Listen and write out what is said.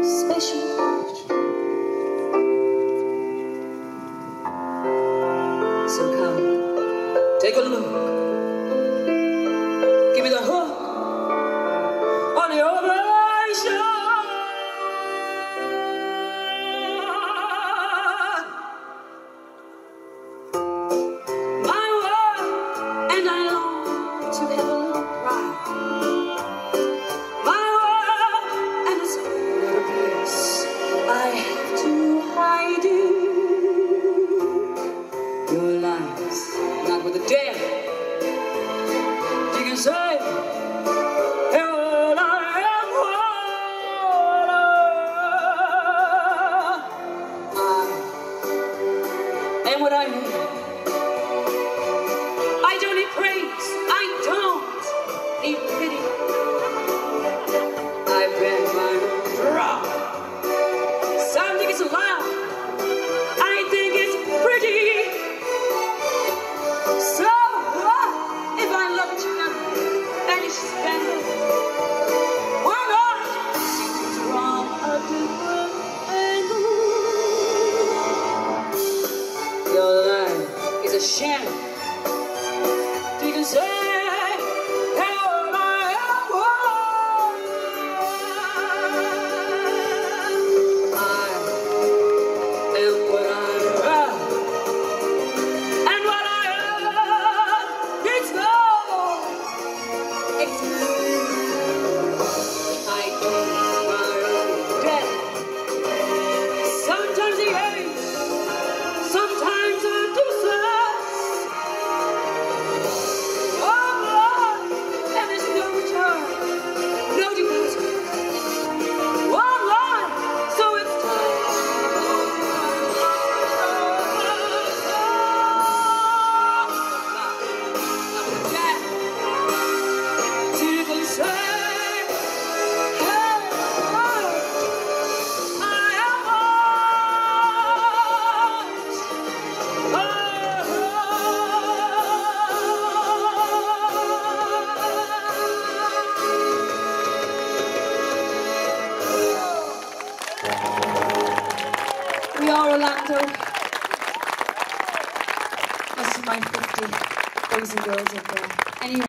special poetry. So come, take a look. Give me the hook on the ovation. My world, and I long to have a little pride. My world, and it's a little place I have to hide in. Your lies, not with the dead. You can say, hey, what I am, I am what I am. I don't need praise, I don't need pity. I've been my own drop. Some think it's loud, I think it's pretty. So what if I love you now and you spend it? Why not see things from a different angle? Your life is a sham. You can say, hey, what I am, I am what I am. And what I am, it's love. It's love. I take my own death. Sometimes the ache, sometimes the distance. Oh Lord, and there's no return, no deposit. Oh Lord, so it's time. Till they say, hey, I am We are Orlando. That's my 50 boys and girls up there. Anyway.